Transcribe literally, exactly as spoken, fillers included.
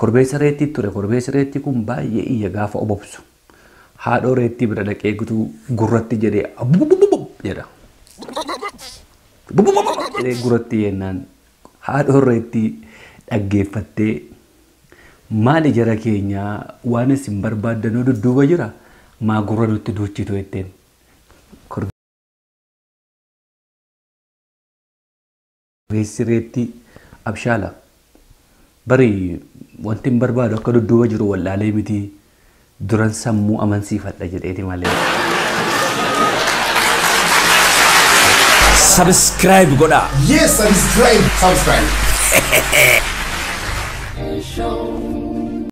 korbeessa reetti ture korbeessa reetti kun baay'ee iyya gaafa obobsu haadhoo reetti bira dhaqee gutuu gurratti jedhee jedha jedhee gurratti yennaan haadhoo reetti dhaggeeffattee maali jara keenyaa waan isin barbaaddanuu dudduuba jira maa gurra nutti duuchitu jetteen korbeessi reetti abshaala bari wanti barbaadu akka dudduuba jiru wallaalee miti duran sammuu amansiifadha jedheeti malee. Subscribe goda. Yes, subscribe, subscribe.